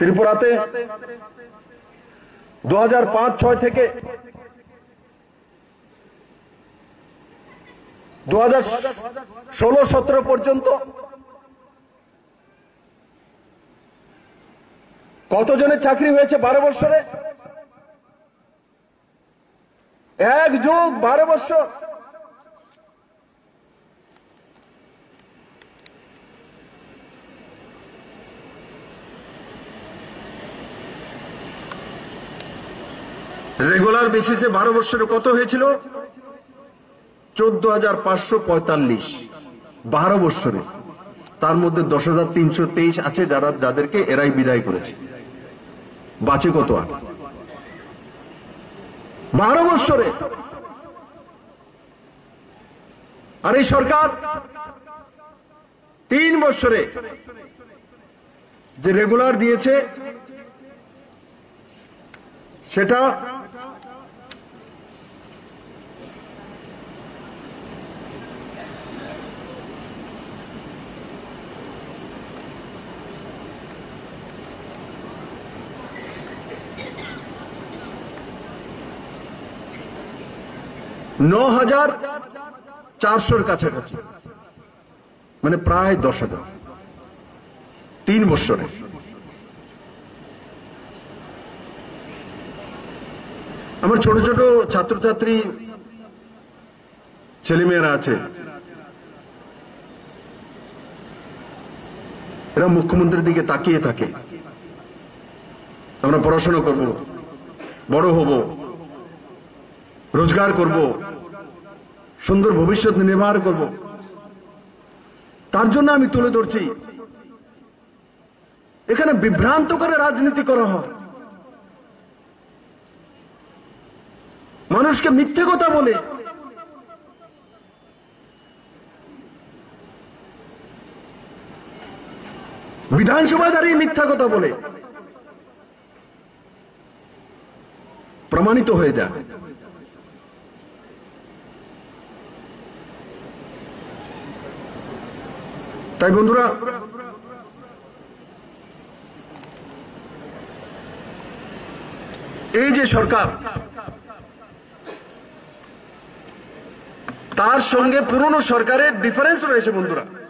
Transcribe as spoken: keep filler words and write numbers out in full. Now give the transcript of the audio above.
ত্রিপুরাতে দু হাজার পাঁচ ছয় থেকে দু হাজার ষোলো সতেরো পর্যন্ত কতজনের চাকরি হয়েছে বারো বছরে? এক যুগ বারো বছর। রেগুলার বেসিসে বারো বছরে কত হয়েছিল? চোদ্দ হাজার পাঁচশো পঁয়তাল্লিশ বারো বছরে। তার মধ্যে দশ হাজার তিনশো তেইশ আছে যারা যাদেরকে এরাই বিদায় করেছে। বাঁচে কত আর? বারো বছরে। আর এই সরকার তিন বছরে যে রেগুলার দিয়েছে সেটা ন হাজার চারশোর কাছাকাছি, মানে প্রায় দশ হাজার তিন বছরে। আমার ছোট ছোট ছাত্রছাত্রী ছেলেমেয়েরা আছে, এরা মুখ্যমন্ত্রীর দিকে তাকিয়ে থাকে, আমরা পড়াশোনা করব, বড় হব, রোজগার করব, সুন্দর ভবিষ্যৎ নির্মাণ করব। তার জন্য আমি তুলে ধরছি, এখানে বিভ্রান্ত করে রাজনীতি করা হয়, মানুষকে মিথ্যে কথা বলে। বিধানসভায় দাঁড়িয়ে মিথ্যা কথা বলে প্রমাণিত হয়ে যায়। তাই বন্ধুরা, এই যে সরকার, তার সঙ্গে পুরনো সরকারের ডিফারেন্স রয়েছে বন্ধুরা।